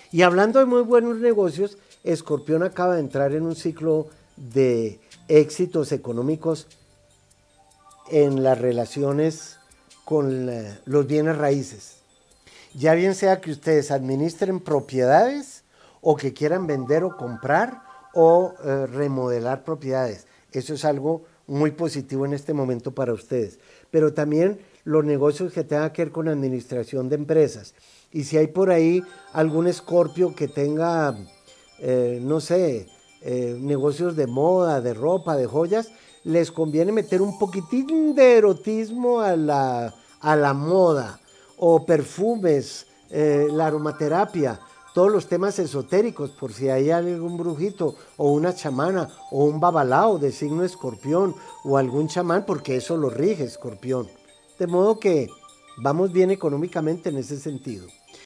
Y hablando de muy buenos negocios, Escorpión acaba de entrar en un ciclo de éxitos económicos en las relaciones con los bienes raíces. Ya bien sea que ustedes administren propiedades o que quieran vender o comprar o remodelar propiedades. Eso es algo muy positivo en este momento para ustedes. Pero también los negocios que tengan que ver con administración de empresas. Y si hay por ahí algún escorpio que tenga, no sé, negocios de moda, de ropa, de joyas, les conviene meter un poquitín de erotismo a la moda, o perfumes, la aromaterapia, todos los temas esotéricos, por si hay algún brujito, o una chamana, o un babalao de signo escorpión, o algún chamán, porque eso lo rige escorpión. De modo que vamos bien económicamente en ese sentido.